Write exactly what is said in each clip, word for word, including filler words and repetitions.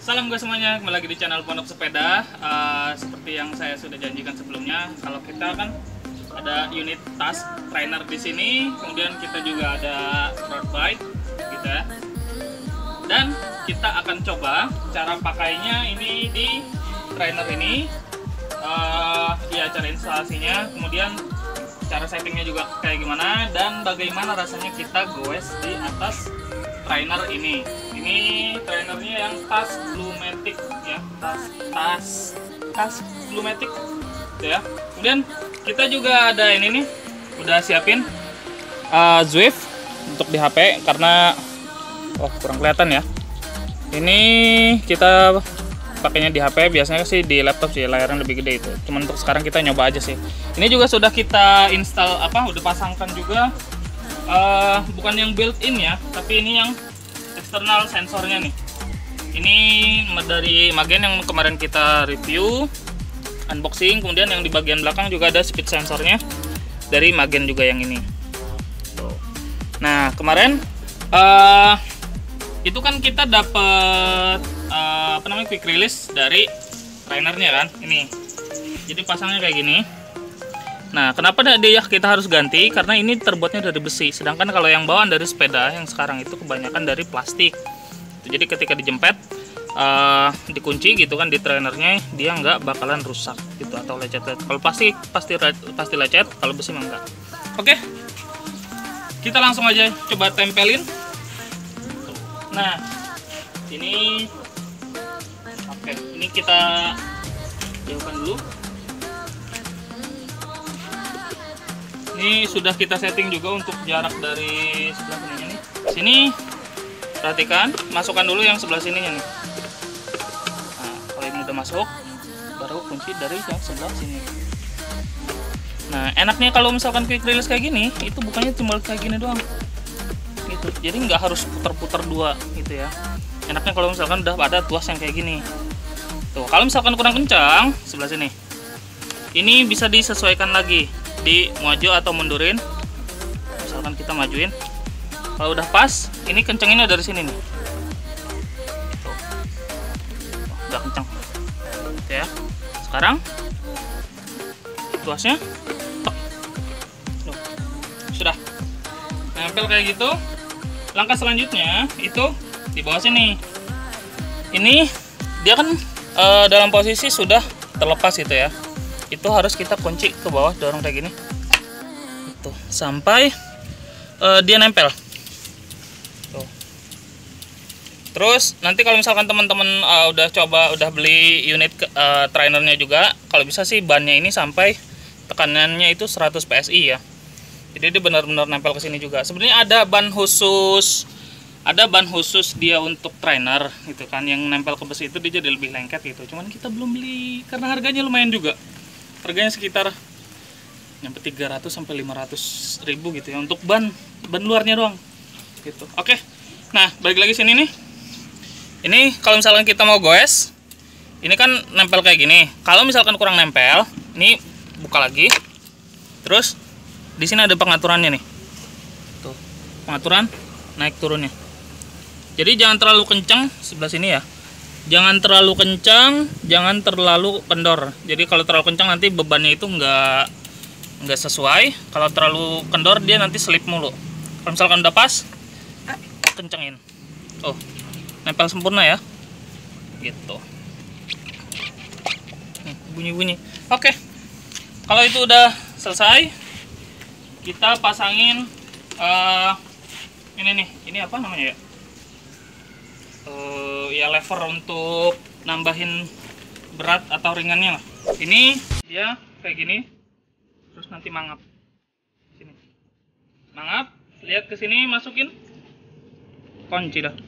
Salam guys semuanya, kembali lagi di channel Pondok Sepeda. Uh, seperti yang saya sudah janjikan sebelumnya, kalau kita kan ada unit tas trainer di sini, kemudian kita juga ada road bike, gitu ya. Dan kita akan coba cara pakainya ini di trainer ini, uh, ya cara instalasinya, kemudian cara settingnya juga kayak gimana, dan bagaimana rasanya kita goes di atas trainer ini. Ini trainernya yang tas Bluematic ya, tas tas tas Bluematic gitu ya. Kemudian kita juga ada ini nih, udah siapin uh, Zwift untuk di H P karena oh kurang kelihatan ya. Ini kita pakainya di H P, biasanya sih di laptop sih layarnya lebih gede itu. Cuman untuk sekarang kita nyoba aja sih. Ini juga sudah kita install apa, udah pasangkan juga. Uh, bukan yang built-in ya, tapi ini yang eksternal sensornya nih. Ini dari Magen yang kemarin kita review unboxing. Kemudian yang di bagian belakang juga ada speed sensornya dari Magen juga yang ini. Nah kemarin uh, itu kan kita dapat uh, apa namanya quick release dari trainernya kan ini. Jadi pasangnya kayak gini. Nah, kenapa dia kita harus ganti? Karena ini terbuatnya dari besi. Sedangkan kalau yang bawaan dari sepeda yang sekarang itu kebanyakan dari plastik. Jadi ketika dijempet, uh, dikunci gitu kan di trainernya, dia nggak bakalan rusak gitu atau lecet-lecet. Kalau plastik pasti pasti lecet, kalau besi mah enggak. Oke, kita langsung aja coba tempelin. Nah, ini oke, ini kita jauhkan dulu. Ini sudah kita setting juga untuk jarak dari sebelah sininya nih. Sini perhatikan, masukkan dulu yang sebelah sininya nih. Nah, kalau ini udah masuk, baru kunci dari yang sebelah sini. Nah, enaknya kalau misalkan quick release kayak gini, itu bukannya cuma kayak gini doang. Gitu. Jadi nggak harus putar-putar dua gitu ya. Enaknya kalau misalkan udah ada tuas yang kayak gini. Tuh, kalau misalkan kurang kencang, sebelah sini. Ini bisa disesuaikan lagi. Di maju atau mundurin, misalkan kita majuin, kalau udah pas ini kencenginnya dari sini nih. Tuh. Udah kenceng. Oke ya, sekarang tuasnya tok. Tuh. Sudah nempel kayak gitu. Langkah selanjutnya itu di bawah sini, ini dia kan e, dalam posisi sudah terlepas gitu ya. Itu harus kita kunci ke bawah, dorong kayak gini tuh sampai uh, dia nempel tuh. Terus nanti kalau misalkan teman-teman uh, udah coba udah beli unit uh, trainernya juga, kalau bisa sih bannya ini sampai tekanannya itu seratus P S I ya. Jadi dia benar-benar nempel ke sini juga. Sebenarnya ada ban khusus, ada ban khusus dia untuk trainer gitu kan, yang nempel ke besi itu dia jadi lebih lengket gitu. Cuman kita belum beli karena harganya lumayan juga. Harganya sekitar nyampe tiga ratus sampai lima ratus ribu gitu ya untuk ban ban luarnya doang gitu. Oke. Nah, balik lagi sini nih. Ini kalau misalkan kita mau goes, ini kan nempel kayak gini. Kalau misalkan kurang nempel, ini buka lagi. Terus di sini ada pengaturannya nih. Tuh, pengaturan naik turunnya. Jadi jangan terlalu kencang sebelah sini ya. Jangan terlalu kencang, jangan terlalu kendor. Jadi kalau terlalu kencang nanti bebannya itu nggak nggak sesuai. Kalau terlalu kendor dia nanti selip mulu. Kalau misalkan udah pas, kencengin. Oh, nempel sempurna ya. Gitu. Bunyi-bunyi. Oke. Kalau itu udah selesai, kita pasangin uh, ini nih. Ini apa namanya ya? Uh, ya lever untuk nambahin berat atau ringannya lah. Ini dia kayak gini, terus nanti mangap sini, mangap, lihat ke sini, masukin kunci dah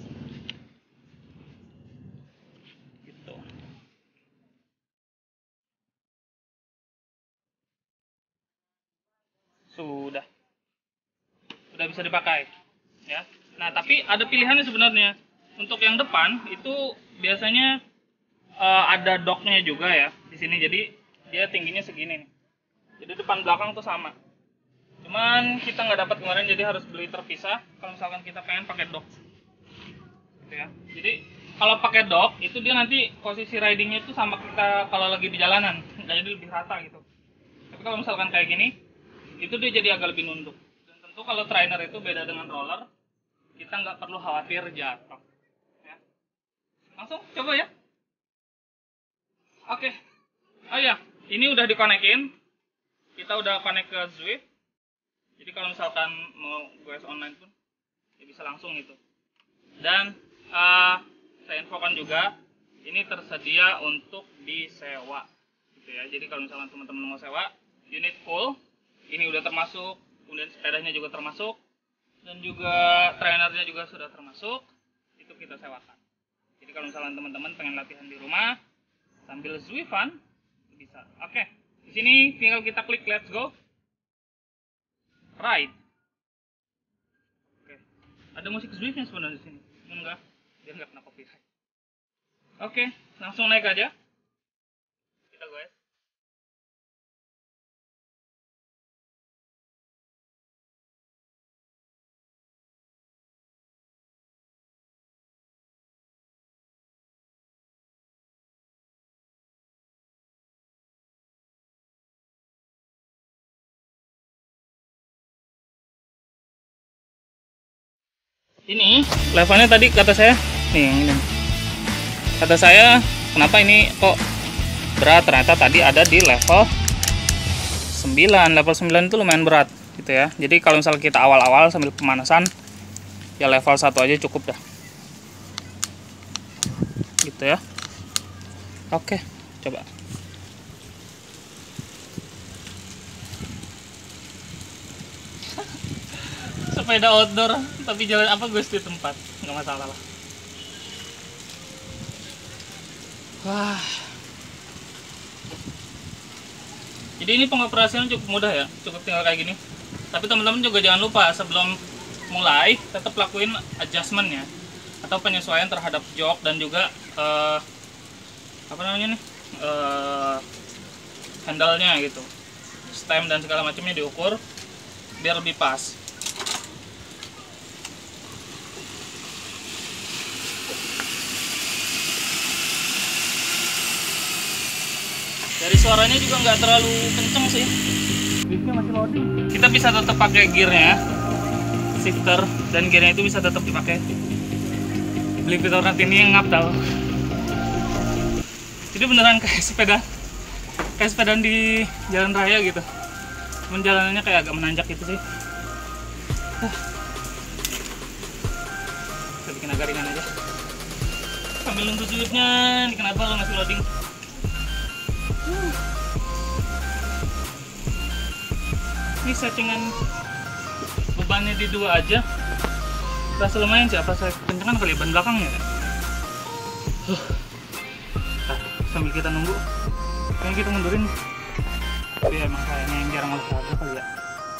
gitu. Sudah udah bisa dipakai ya. Nah tapi ada pilihannya sebenarnya. Untuk yang depan itu biasanya uh, ada docknya juga ya di sini, jadi dia tingginya segini nih. Jadi depan belakang tuh sama. Cuman kita nggak dapat kemarin, jadi harus beli terpisah. Kalau misalkan kita pengen pakai dock, gitu ya. Jadi kalau pakai dock itu dia nanti posisi ridingnya itu sama kita kalau lagi di jalanan, jadi lebih rata gitu. Tapi kalau misalkan kayak gini, itu dia jadi agak lebih nunduk. Dan tentu kalau trainer itu beda dengan roller, kita nggak perlu khawatir jatuh. Ya. Langsung coba ya. Oke. Oh iya, ini udah dikonekin. Kita udah connect ke Zwift. Jadi kalau misalkan mau goes online pun, ya bisa langsung gitu. Dan uh, saya infokan juga, ini tersedia untuk disewa, gitu ya. Jadi kalau misalkan teman-teman mau sewa, unit full, ini udah termasuk, kemudian sepedanya juga termasuk, dan juga trainernya juga sudah termasuk, itu kita sewakan. Jadi kalau misalkan teman-teman pengen latihan di rumah sambil Zwiftan, bisa. Oke, di sini tinggal kita klik let's go, ride. Oke, ada musik Zwiftnya sebenarnya di sini, enggak, dia nggak kena copyright. Oke, langsung naik aja. Kita guys. Ini levelnya tadi kata saya, nih yang ini. Kata saya, kenapa ini kok berat? Ternyata tadi ada di level sembilan. Level sembilan itu lumayan berat gitu ya. Jadi kalau misalnya kita awal-awal sambil pemanasan, ya level satu aja cukup dah. Gitu ya. Oke, coba. Sepeda outdoor tapi jalan apa gue di tempat, nggak masalah lah. Wah. Jadi ini pengoperasian cukup mudah ya, cukup tinggal kayak gini. Tapi teman-teman juga jangan lupa sebelum mulai tetap lakuin adjustment ya, atau penyesuaian terhadap jok dan juga uh, apa namanya nih, uh, handle-nya gitu, stem dan segala macamnya diukur biar lebih pas. Dari suaranya juga nggak terlalu kenceng sih. Liftnya masih loading. Kita bisa tetap pakai gearnya, shifter dan gearnya itu bisa tetap dipakai. Beli fitur nanti ini yang ngap tau. Jadi beneran kayak sepeda, kayak sepeda di jalan raya gitu. Menjalanannya kayak agak menanjak gitu sih. Kita bikin agak ringan aja. Sambil nunggu Zwiftnya, ini kenapa lo masih loading? Ini settingan bebannya di dua aja, rasa lumayan sih. Apa saya kencengan kali ya ban belakangnya? Uh. Nah, sambil kita nunggu, kayaknya kita mundurin. Tapi emang kayaknya yang jarang olahraga kali ya.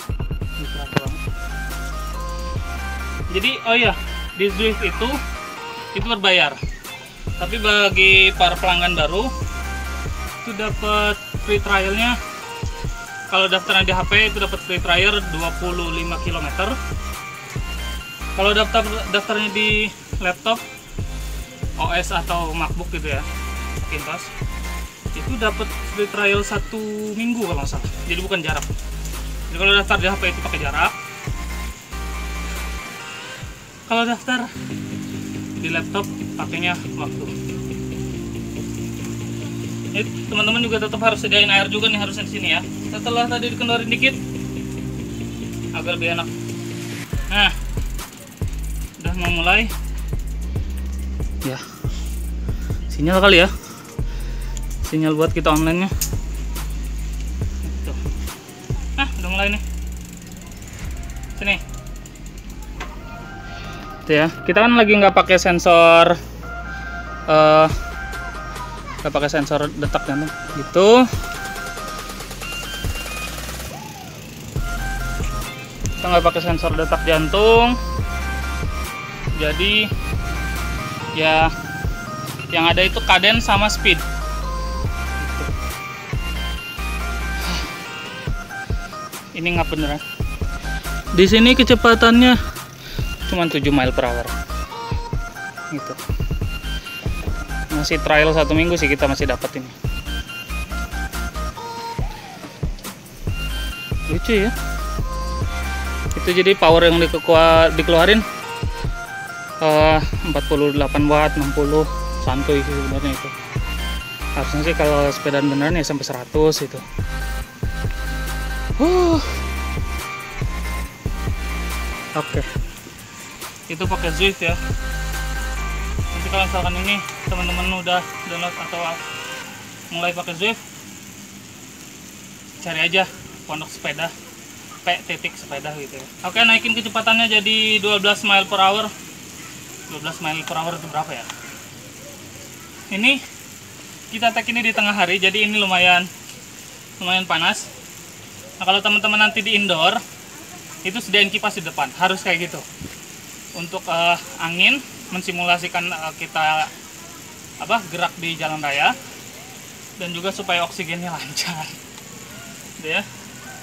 Jadi oh iya, di Zwift itu itu berbayar. Tapi bagi para pelanggan baru itu dapat free trialnya. Kalau daftarnya di H P itu dapat free trial dua puluh lima kilometer. Kalau daftar daftarnya di laptop O S atau MacBook gitu ya, Macintosh, itu dapat free trial satu minggu kalau nggak salah. Jadi bukan jarak. Jadi kalau daftar di H P itu pakai jarak. Kalau daftar di laptop pakainya waktu. Ini teman-teman juga tetap harus sediain air juga nih, harusnya di sini ya. Setelah tadi dikendorin dikit, agar lebih enak. Nah, udah mau mulai. Ya, sinyal kali ya. Sinyal buat kita online-nya. Tuh. Nah, udah mulai nih. Sini. Tuh ya, kita kan lagi nggak pakai sensor. Uh, Kita pakai sensor detak jantung gitu. Kita nggak pakai sensor detak jantung, jadi ya yang ada itu kaden sama speed gitu. Ini nggak beneran. Di sini kecepatannya cuma tujuh mile per hour gitu. masih trial satu minggu sih kita masih dapat ini. Lucu ya. Itu jadi power yang dikekuat dikeluarin uh, empat puluh delapan watt, enam puluh, santuy sih sebenarnya itu. Harusnya sih kalau sepedaan beneran ya sampai seratus itu. Uh. Oke. Okay. Itu pakai Zwift ya. Nanti kalau misalkan ini teman-teman udah download atau mulai pakai Zwift, cari aja Pondok Sepeda, P titik sepeda gitu ya. Oke, naikin kecepatannya jadi dua belas mile per hour. dua belas mile per hour itu berapa ya? Ini kita tag ini di tengah hari, jadi ini lumayan lumayan panas. Nah, kalau teman-teman nanti di indoor, itu sediain kipas di depan, harus kayak gitu. Untuk uh, angin, mensimulasikan uh, kita apa gerak di jalan raya, dan juga supaya oksigennya lancar. Gitu ya.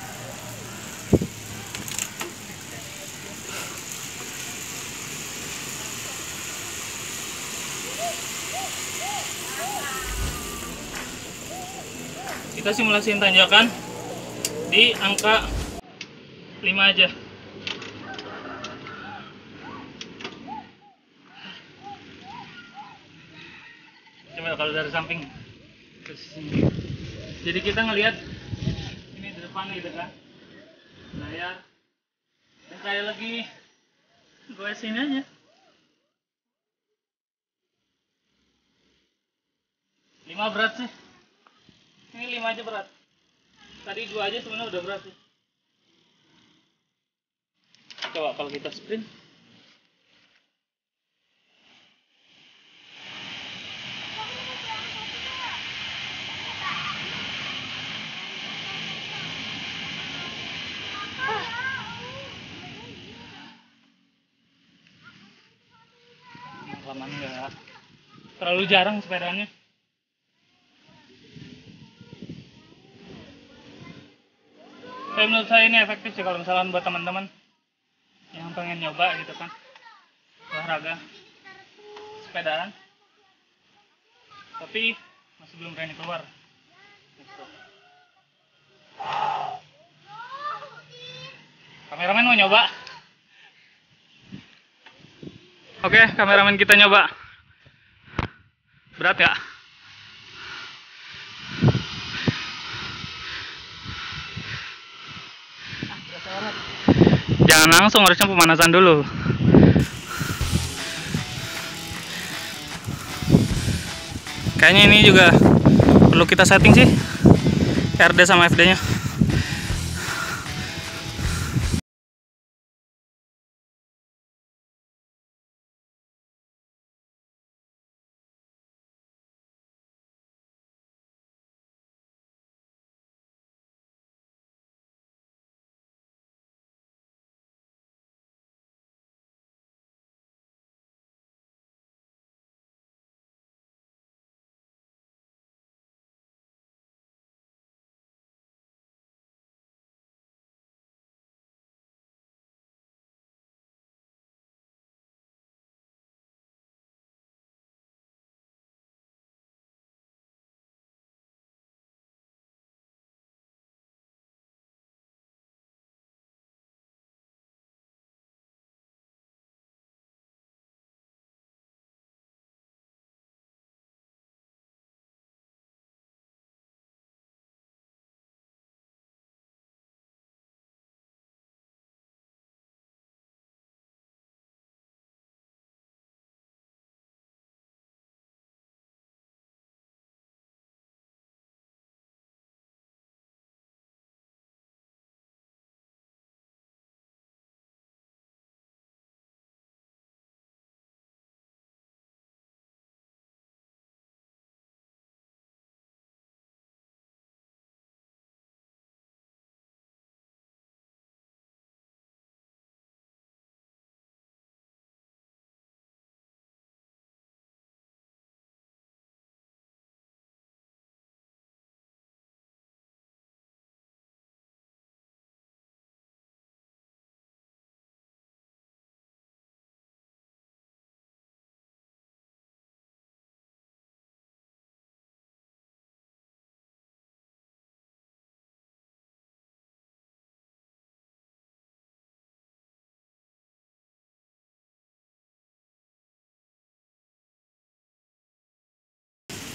Kita simulasiin tanjakan di angka lima aja. Coba kalau dari samping ke sini. Jadi kita ngelihat ini di depan gitu kan, layar, dan kayak lagi gue sini aja. lima berat sih. Ini lima aja berat. Tadi dua aja sebenarnya udah berat sih. Coba kalau kita sprint. Kelamaan enggak. Terlalu jarang sepedanya. Tapi menurut saya ini efektif sih kalau misalkan buat teman-teman yang pengen nyoba gitu kan, olahraga sepedaan, tapi masih belum berani keluar. Gitu. Kameramen mau nyoba? Oke, kameramen kita nyoba. Berat nggak? Jangan langsung, harusnya pemanasan dulu. Kayaknya ini juga perlu kita setting sih, R D sama F D nya.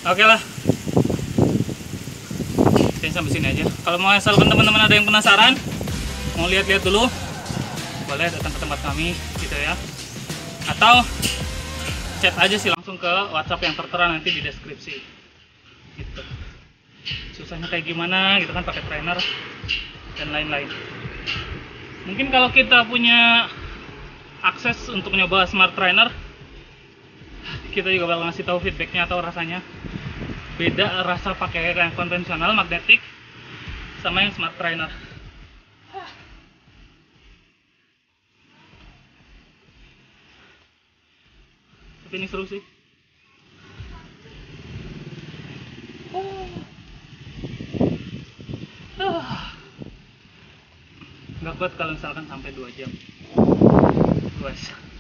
Oke lah, jadi sampai sini aja. Kalau mau misalkan teman-teman ada yang penasaran, mau lihat-lihat dulu, boleh datang ke tempat kami gitu ya, atau chat aja sih langsung ke WhatsApp yang tertera nanti di deskripsi gitu. Susahnya kayak gimana gitu kan pakai trainer dan lain-lain. Mungkin kalau kita punya akses untuk nyoba smart trainer, kita juga bakal ngasih tahu feedbacknya atau rasanya. Beda rasa pakai yang konvensional magnetik sama yang smart trainer. Tapi ini seru sih. Nggak kuat kalau misalkan sampai dua jam. Luas.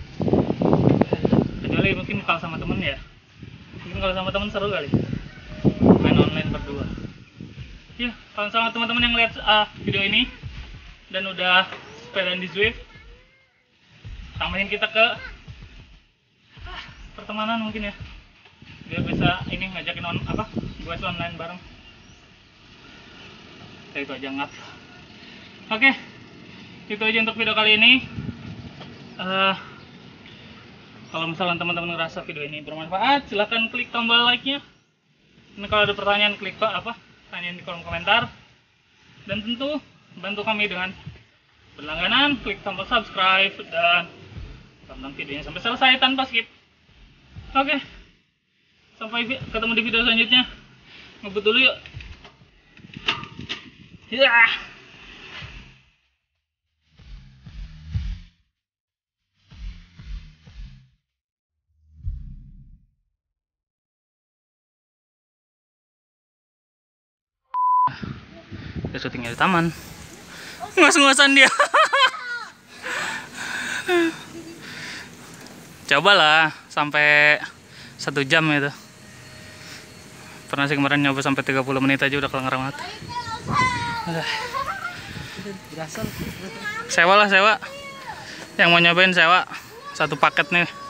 Kecuali mungkin kalau sama temen ya. Mungkin kalau sama temen seru kali. Main online berdua. Ya, kalau sama teman-teman yang lihat uh, video ini dan udah sepedaan di Zwift, tambahin kita ke ah, pertemanan mungkin ya, biar bisa ini ngajakin on apa gue online bareng. Kayak itu aja ngap. Oke, itu aja untuk video kali ini. Uh, kalau misalnya teman-teman ngerasa video ini bermanfaat, silahkan klik tombol like-nya. Dan kalau ada pertanyaan, klik apa? Tanyain di kolom komentar. Dan tentu bantu kami dengan berlangganan, klik tombol subscribe dan tonton videonya sampai selesai tanpa skip. Oke, sampai ketemu di video selanjutnya. Ngebut dulu yuk. Ya. Dia syutingnya di taman. Ngas-ngasan dia. Cobalah sampai satu jam itu. Pernah sih kemarin nyoba sampai tiga puluh menit aja udah kelengar banget. Sewa lah sewa. Yang mau nyobain sewa satu paket nih.